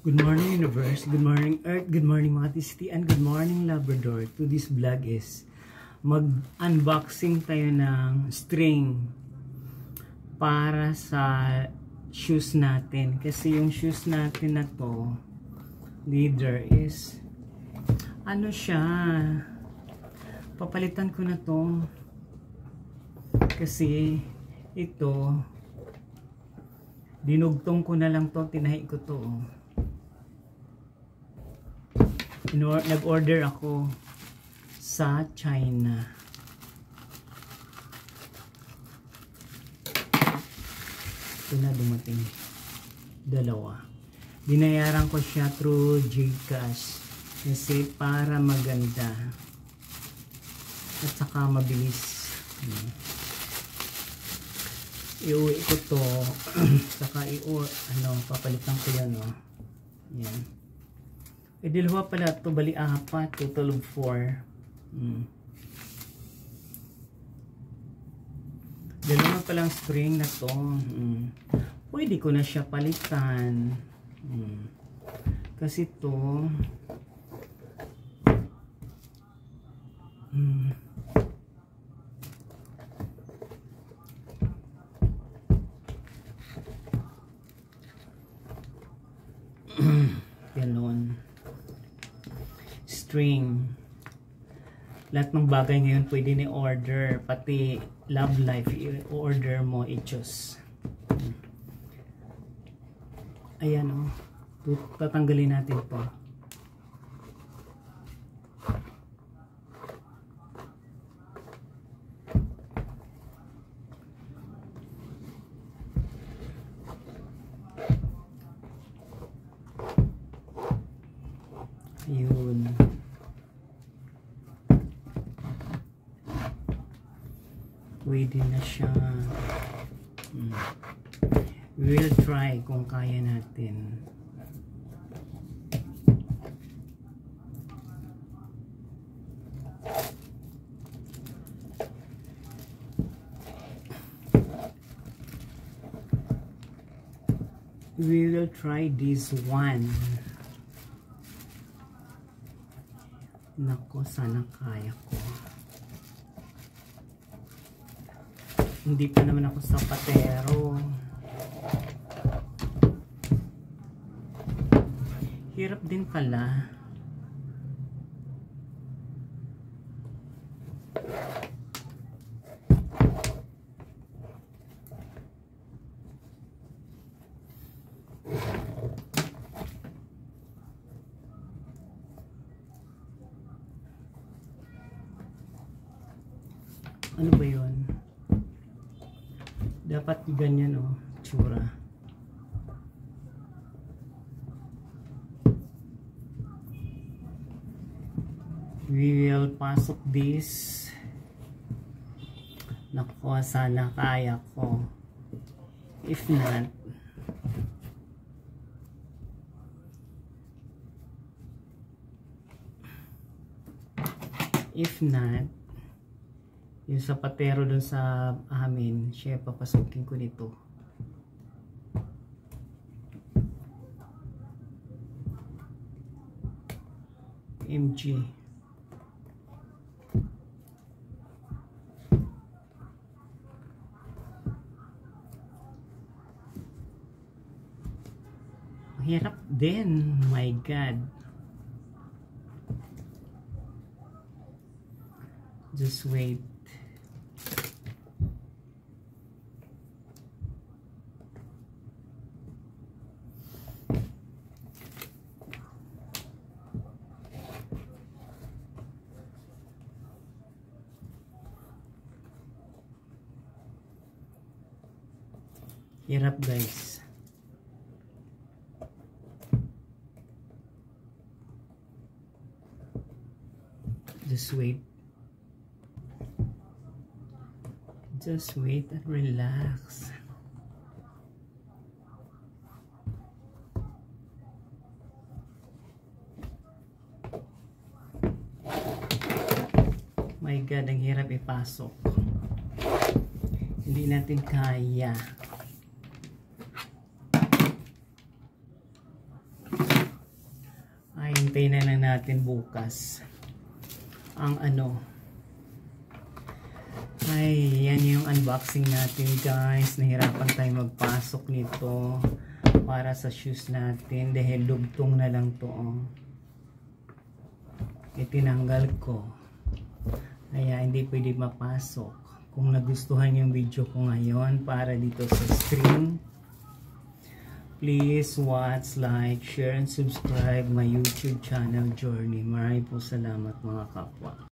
Good morning universe, good morning earth, good morning mga Tisti, and good morning Labrador. To this vlog is mag-unboxing tayo ng string para sa shoes natin. Kasi yung shoes natin na to, leader is ano siya, papalitan ko na to kasi ito dinugtong ko na lang to, tinahi ko to. Nag-order ako sa China. Ito na dumating. Dalawa. Binayaran ko siya through GCash kasi para maganda at saka mabilis. Iuwi ko to saka papalitan ko yan, no? Yan. Dalawa pala ito, bali apat, total of 4. Dalawa palang string na to. Pwede ko na siya palitan. Kasi to ganon. String. Lahat ng bagay ngayon pwede ni order, pati love life i-order mo, i-choose. Ayan, oh. Tatanggalin natin to. Ayun. Pwede na siya. We'll try kung kaya natin. We will try this one. Nako, sana kaya ko. Hindi pa naman ako sapatero. Hirap din pala. Ano ba yun? Dapat ganyan, oh, tsura. We will pasok this. Nako, sana kaya ko. If not, yung sapatero dun sa amin, siya papasukin ko nito. MG. Hirap din, my God. Just wait. Hirap, guys. Just wait. Just wait and relax. My God, ang hirap ipasok. Hindi natin kaya. hintayin na lang natin bukas ang ano. Ay, yan yung unboxing natin guys. Nahirapan tayo magpasok nito para sa shoes natin dahil lugtong na lang to. Itinanggal ko. Kaya hindi pwede mapasok. Kung nagustuhan yung video ko ngayon para dito sa string, please watch, like, share, and subscribe my YouTube channel Journey. Maraming po salamat mga kapwa.